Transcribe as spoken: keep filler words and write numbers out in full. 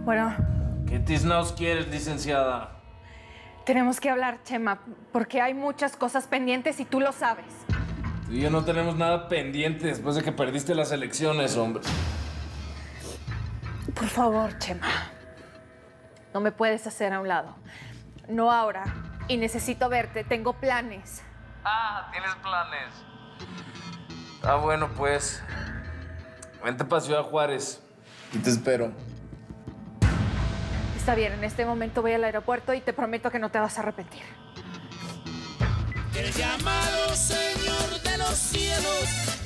Bueno. ¿Qué tiznaos quieres, licenciada? Tenemos que hablar, Chema, porque hay muchas cosas pendientes y tú lo sabes. Tú y yo no tenemos nada pendiente después de que perdiste las elecciones, hombre. Por favor, Chema. No me puedes hacer a un lado. No ahora. Y necesito verte. Tengo planes. Ah, ¿tienes planes? Ah, bueno, pues. Vente para Ciudad Juárez. Y te espero. Está bien, en este momento voy al aeropuerto y te prometo que no te vas a arrepentir. El llamado Señor de los cielos